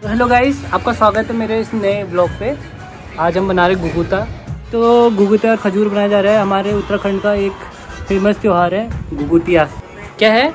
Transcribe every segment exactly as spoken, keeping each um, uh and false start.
Hello guys, आपका स्वागत है मेरे इस नए ब्लॉग पे। आज हम बना रहे घुघुता। तो घुघुता और खजूर बनाया जा रहा है। हमारे उत्तराखंड का एक फेमस त्योहार है घुघुतिया। क्या है?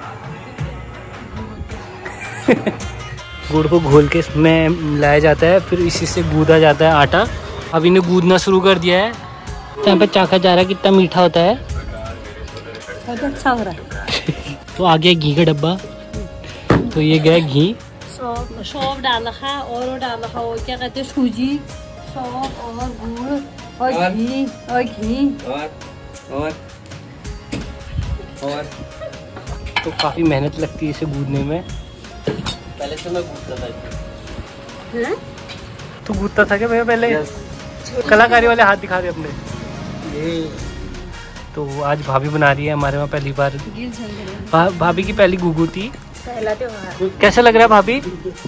गुड़ को घोल के इसमें मिलाया जाता है, फिर इसी से गूंदा जाता है आटा। अब इन्हें गूंदना शुरू कर दिया है। यहाँ पे चाखा जा रहा है कितना मीठा होता है। बहुत अच्छा हो रहा है। तो आ गया घी का डब्बा। तो ये गया घी, सौंफ डाल रखा और वो डाल रखा वो क्या कहते हैं सूजी, सौंफ और गुड़ और घी और घी और और और तो काफी मेहनत लगती है इसे गूंदने में। पहले से मैं गूंदता था। हाँ? तो गूंदता था क्या भैया पहले? yes. कलाकारी वाले हाथ दिखा दे अपने। ये तो आज भाभी बना रही है हमारे वहाँ पहली बार। भा, भाभी की पहली घुघुती। पहला त्योहार कैसा लग रहा है भाभी?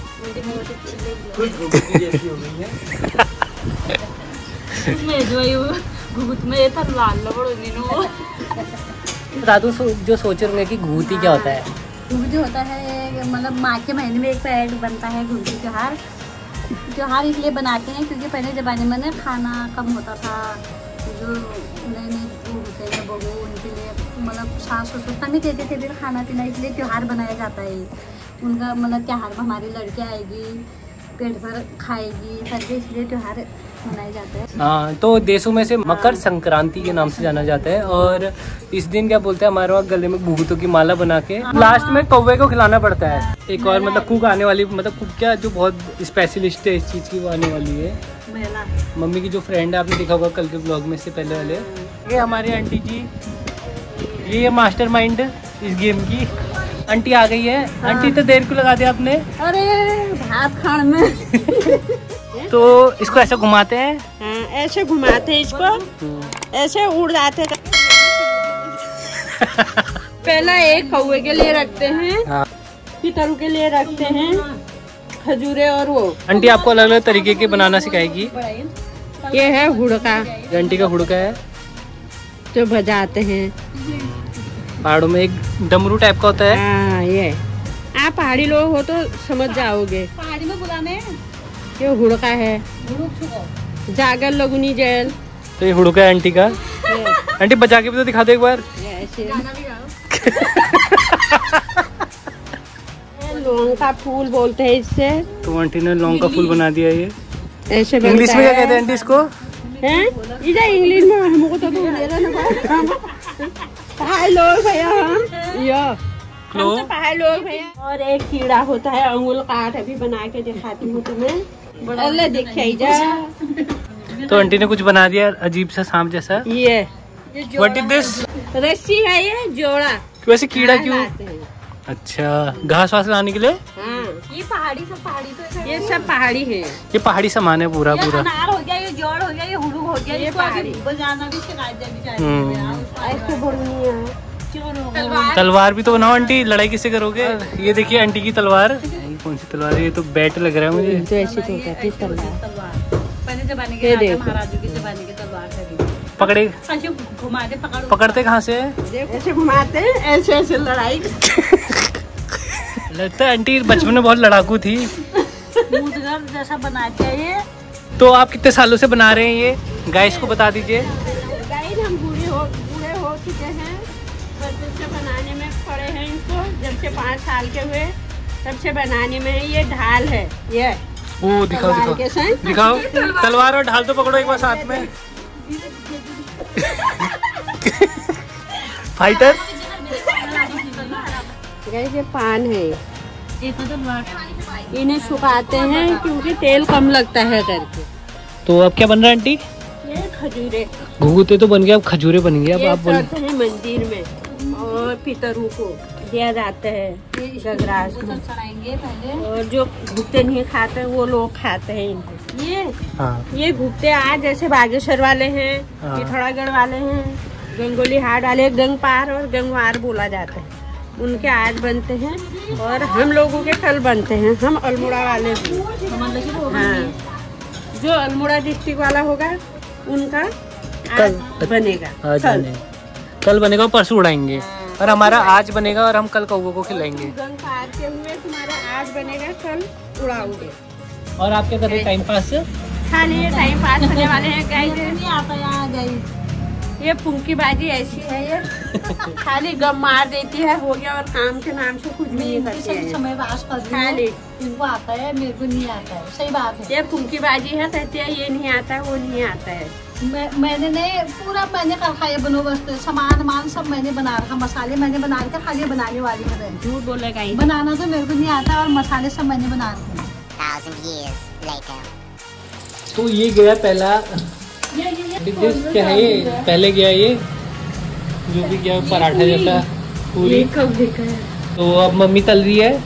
बता दूं जो सोच रहे कि घुघुती क्या होता है। घुघुती होता है मतलब माघ के महीने में एक पैड बनता है घुघुती त्योहार। त्योहार इसलिए बनाते हैं क्योंकि पहले ज़माने में ना खाना कम होता था। जो नए नए होते हैं बहू उनके लिए मतलब सास ससुर कमी देते थे फिर खाना पीना, इसलिए त्योहार बनाया जाता है उनका। मतलब त्योहार में हमारी लड़कियाँ आएगी, पेट भर खाएगी, करके इसलिए त्योहार मनाया जाता है। हाँ, तो देशों में से मकर संक्रांति के नाम से जाना जाता है। और इस दिन क्या बोलते हैं हमारे वहाँ गले में घुघुतों की माला बना के लास्ट में कौवे को खिलाना पड़ता है। एक और मतलब कुक आने वाली, मतलब कुक क्या जो बहुत स्पेशलिस्ट है इस चीज की, वो आने वाली है। मम्मी की जो फ्रेंड है, आपने देखा होगा कल के ब्लॉग में से पहले वाले। ये हमारी आंटी जी, ये मास्टरमाइंड इस गेम की आंटी आ गई है। हाँ। आंटी तो देर क्यों लगा दिया आपने? अरे भात खान में तो इसको ऐसे घुमाते हैं। हाँ, ऐसे घुमाते हैं इसको, ऐसे उड़ जाते हैं। पहला एक कौवे के लिए रखते हैं। हाँ। पितरू के लिए रखते हैं खजूरे और वो। आंटी आपको अलग अलग तरीके के बनाना सिखाएगी। ये है हुड़का। आंटी का हुड़का है जो बजाते हैं पहाड़ों में। एक डमरू टाइप का होता है। हाँ, ये आप पहाड़ी लोग हो तो समझ जाओगे। पहाड़ी में बुलाने ये हुड़का है। जागर लगुनी जेल। तो ये हुड़का है आंटी का। आंटी बजा के भी तो दिखा दो एक बार। लौंग का फूल बोलते हैं इससे। तो आंटी ने लौंग का फूल बना दिया। ये ऐसे इंग्लिश में क्या कहते हैं आंटी इसको? हैं? इधर इंग्लिश में हमको तो पहाड़ लोग भैया हम यो हम तो पहाड़ लोग भैया। और एक कीड़ा होता है अंगुल काट, अभी बना के दिखाती हूँ तुम्हें। बड़ा दिखाई जा। तो आंटी ने कुछ बना दिया अजीब सा सांप जैसा। ये व्हाट इज दिस? रस्सी है ये जोड़ा। वैसे कीड़ा क्यों? अच्छा, घास वास लाने के लिए। हाँ। ये पहाड़ी सब पहाड़ी तो ये सब पहाड़ी है। ये पहाड़ी सामान है पूरा पूरा। अनार हो गया, ये जोड़ हो गया, ये हुड़ू हो गया, ये पहाड़ी बजाना भी सिखा दिया। तलवार भी तो बनाओ आंटी। लड़ाई किससे करोगे? ये देखिए आंटी की तलवार। कौन सी तलवार है? ये तो बैट लग रहा है मुझे। तो ऐसी तो होती है तलवार। पहले जमाने के महाराजों के जमाने की तलवार है। पकड़े घुमाते पकड़ पकड़ते कहाँ से? ऐसे घुमाते ऐसे ऐसे लड़ाई। लगता है आंटी बचपन में बहुत लड़ाकू थी। जैसा बनाते हैं ये। तो आप कितने सालों से बना रहे हैं ये? गाइस को बता दीजिए। गाइस हम बूढ़े हो बूढ़े हो चुके हैं, बचपन से बनाने में खड़े हैं। इनको जब से पाँच साल के हुए तब से बनाने में। ये ढाल है ये। ओ दिखाओ दिखाओ दिखाओ तलवार और ढाल तो पकड़ो एक बार साथ में। फाइटर। ये पान है, इन्हें सुखाते हैं क्योंकि तेल कम लगता है करके। तो अब क्या बन रहा है आंटी? ये खजूरे। घुघुते तो बन गए, अब खजूरे बन गए। अब आप बोल हैं मंदिर में और पितरू को दिया जाता है गगराज में। और जो भुगते नहीं खाते वो लोग खाते हैं इनको। ये हाँ। ये भुगते आज जैसे बागेश्वर वाले हैं, पिथौरागढ़ वाले हैं, गंगोली हाट वाले, गंगपार और गंगवार बोला जाता है, उनके आज बनते हैं। और हम लोगों के कल बनते हैं। हम अल्मोड़ा वाले हैं। हाँ, जो अल्मोड़ा डिस्ट्रिक्ट वाला होगा उनका कल बनेगा। आज कल बनेगा, कल बनेगा, परसों उड़ाएंगे। और हमारा आज बनेगा और हम कल कौवों को खिलाएंगे। गंग पार के हुए तुम्हारा आज बनेगा, कल उड़ाओगे। और आप क्या कर रहे हैं टाइम पास? खाली टाइम पास करने वाले हैं। गाइस नहीं आता यहाँ गाइस, ये पुंकी बाजी ऐसी है, ये खाली गम मार देती है, हो गया, और काम के नाम से कुछ भी नहीं करती है। समय पास कर खाली इनको आता है, मेरे को नहीं आता है। सही बात है, ये पुंकी बाजी है, कहती है ये नहीं आता है, वो नहीं आता है। मैं मैंने नहीं पूरा मैंने कर खाया बंदोबस्त, सामान मान सब मैंने बना रखा, मसाले मैंने बना रखा, खाली बनाने वाली है। झूठ बोलेगा, बनाना तो मेरे को नहीं आता, और मसाले सब मैंने बना रखे। तो ये गया पहला डिश, क्या है ये? पहले गया ये जो भी गया पराठा जैसा पूरी। तो अब मम्मी तल रही है।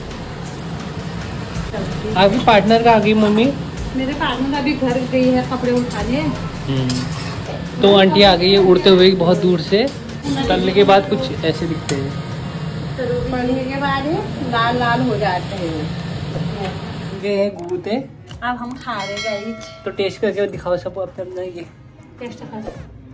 आपकी पार्टनर का आ गई मम्मी? मेरे पार्टनर अभी घर गई है कपड़े उठाने। तो आंटी आ गई है उड़ते हुए बहुत दूर से। तलने के बाद कुछ ऐसे दिखते हैं, तलने के बाद लाल लाल हो जाते हैं। ये है गूते। अब हम खा रहे गाइस, तो टेस्ट करके दिखाओ सब अपने अपना। ये टेस्ट कर,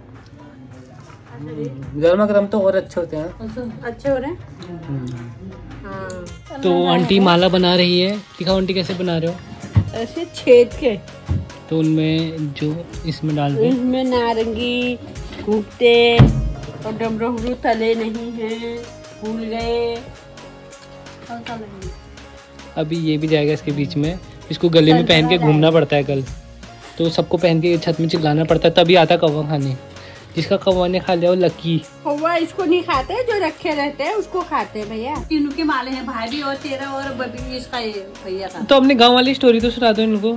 गर्मा गर्म तो और अच्छे होते हैं। अच्छे हो रहे हैं। हाँ। तो आंटी माला बना रही है, दिखाओ आंटी कैसे बना रहे हो। ऐसे छेद के, तो उनमें जो इसमें डाल दे, इसमें नारंगी, घुघते और डमरू तले नहीं हैं, भूल गए। अभी ये भी जाएगा इसके बीच में। इसको गले में पहन के घूमना पड़ता है कल, तो सबको पहन के छत में चिल्लाना पड़ता है, तभी आता कौवा खाने। जिसका कौवा ने खा लिया वो लकी। कौवा इसको नहीं खाते, जो रखे रहते हैं उसको खाते हैं भैया। तीनों के माले हैं, भाभी और तेरा और बबी, इसका भैया का। तो अपने गांव वाली स्टोरी तो सुना दो इनको।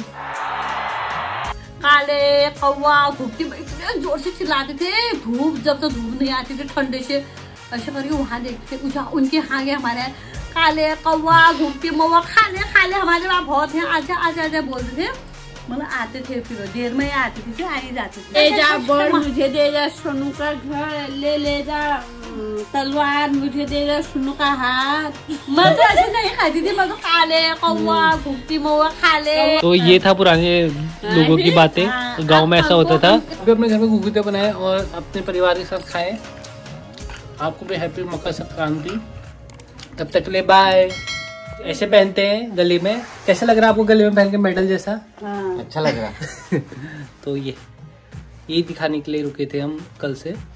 काले कौवा घुपती इतने जोर से चिल्लाते थे, धूप जब तक धूप नहीं आती थी ठंडे से, ऐसे करके वहाँ देखते थे, उनके यहाँ गए हमारे काले कौवा घुपती मौवा, खाले खाले हमारे वहाँ बहुत है, आजा आजा आजा बोलते थे। मतलब आते थे, फिर देर में आते थे, आ ही जाते थे। ले जा बड़ मुझे दे जा, सोनू का घर ले ले जा, तलवार मुझे दे जा, सोनू का हाथ। मैं तो ऐसे नहीं खाती थी, मैं तो काले कौवा घुपती मौवा खाले। तो ये था पुराने लोगों की बातें, गांव में ऐसा होता था। अभी अपने घर में घुघुते बनाए और अपने परिवार के साथ खाए। आपको भी हैप्पी मकर संक्रांति। तब तक ले बाय। ऐसे पहनते हैं गले में। कैसा लग रहा है आपको गले में पहन के मेडल जैसा? अच्छा लग रहा। तो ये यही दिखाने के लिए रुके थे हम कल से।